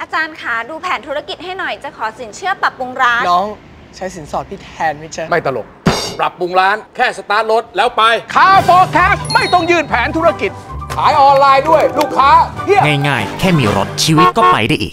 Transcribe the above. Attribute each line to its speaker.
Speaker 1: จารย์คะดูแผนธุรกิจให้หน่อยจะขอสินเชื่อปรับปรุงร้าน
Speaker 2: น้องใช้สินสอดพี่แทนไหมจ๊ะ
Speaker 3: ไม่ตลกปรับปรุงร้านแค่สตาร์ทรถแล้วไป
Speaker 4: คาร์โฟแคสไม่ต้องยื่นแผนธุรกิจ
Speaker 3: ขายออนไลน์ด้วยลูกค้าเพียบ
Speaker 5: ง่ายๆแค่มีรถชีวิตก็ไปได้อีก